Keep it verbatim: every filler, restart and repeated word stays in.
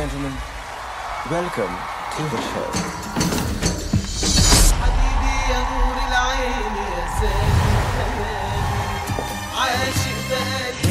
gentlemen, welcome to the show. حبيبي يا نور العين يا زين عاشق بقالي